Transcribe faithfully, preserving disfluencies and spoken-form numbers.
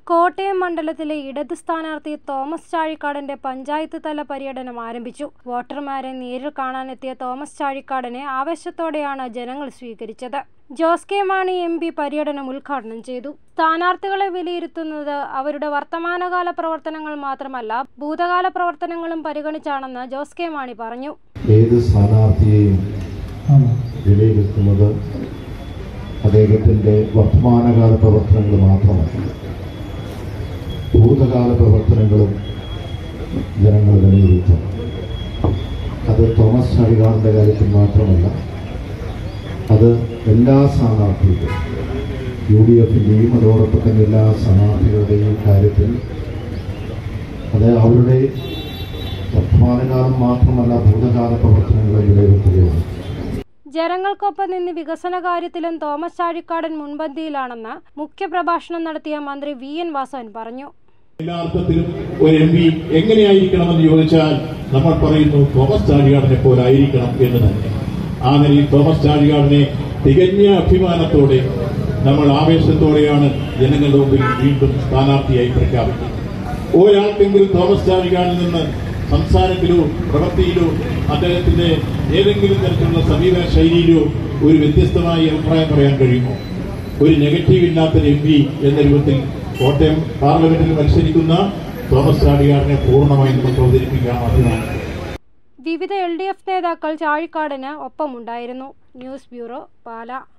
കോട്ടയം മണ്ഡലത്തിലെ ഇടത് സ്ഥാനാർത്ഥി തോമസ് ചാഴിക്കാടന്റെ പഞ്ചായത്ത് തല പര്യടനം ആരംഭിച്ചു. വോട്ടർമാരെ നേരിൽ കാണാനെത്തിയ തോമസ് ചാഴിക്കാടനെ ആവേശത്തോടെയാണ് ജനങ്ങൾ സ്വീകരിച്ചത്. Jose K Mani M P പര്യടനം ഉദ്ഘാടനം ചെയ്തു. സ്ഥാനാർത്ഥികളെ വിലയിരുത്തുന്നത് അവരുടെ വർത്തമാനകാല പ്രവർത്തനങ്ങൾ മാത്രമല്ല, ഭൂതകാല പ്രവർത്തനങ്ങളും പരിഗണിച്ചാണെന്ന് ജോസ് കെ മാണി പറഞ്ഞു. ഏത് സ്ഥാനാർത്ഥിയെയും വിലയിരുത്തുന്നത് അദ്ദേഹത്തിന്റെ വർത്തമാനകാല പ്രവർത്തനങ്ങൾ മാത്രമല്ല, ഭൂതകാല പ്രവർത്തനങ്ങളും ജനങ്ങൾ വിലയിരുത്തും. അത് തോമസ് ചാഴികാടന്റെ കാര്യത്തിൽ മാത്രമല്ല, അത് എല്ലാ സ്ഥാനാർത്ഥികളും യു ഡി എഫിൻ്റെയും അതോടൊപ്പം തന്നെ എല്ലാ സ്ഥാനാർത്ഥികളുടെയും കാര്യത്തിൽ അത് അവരുടെ വർത്തമാനകാലം മാത്രമല്ല, ഭൂതകാല പ്രവർത്തനങ്ങളെ വിലയിരുത്തുകയാണ്. ജനങ്ങൾക്കൊപ്പം നിന്ന് വികസന കാര്യത്തിലും തോമസ് ചാഴിക്കാടൻ മുൻപന്തിയിലാണെന്ന് മുഖ്യപ്രഭാഷണം നടത്തിയ മന്ത്രി വി എൻ വാസവൻ പറഞ്ഞു. എല്ലാ അർത്ഥത്തിലും ഒരു എം പി എങ്ങനെയായിരിക്കണമെന്ന് ചോദിച്ചാൽ നമ്മൾ പറയുന്നു തോമസ് ചാഴികാടനെ പോലായിരിക്കണം എന്ന് തന്നെ. ആ നിലയിൽ തോമസ് ചാഴികാടനെ തികഞ്ഞ അഭിമാനത്തോടെ നമ്മൾ ആവേശത്തോടെയാണ് ജനങ്ങളുടെ മുമ്പിൽ വീണ്ടും സ്ഥാനാർത്ഥിയായി പ്രഖ്യാപിക്കുന്നത്. ഒരാൾക്കെങ്കിലും തോമസ് ചാഴികാടിൽ നിന്ന് സംസാരത്തിലോ പ്രവൃത്തിയിലോ അദ്ദേഹത്തിന്റെ ഏതെങ്കിലും തരത്തിലുള്ള സമീപന ശൈലിയിലോ ഒരു വ്യത്യസ്തമായ അഭിപ്രായം പറയാൻ കഴിയുമോ? ഒരു നെഗറ്റീവ് ഇല്ലാത്തൊരു എം പി എന്ന രൂപത്തിൽ കോട്ടയം പാർലമെന്റിൽ മത്സരിക്കുന്ന തോമസ് ചാഴികാടനെ പൂർണ്ണമായി നമുക്ക് അവതരിപ്പിക്കാൻ സാധ്യമാണ്. വിവിധ എൽ ഡി എഫ് നേതാക്കൾ ചാഴിക്കാടന് ഒപ്പമുണ്ടായിരുന്നു. News bureau, Pala.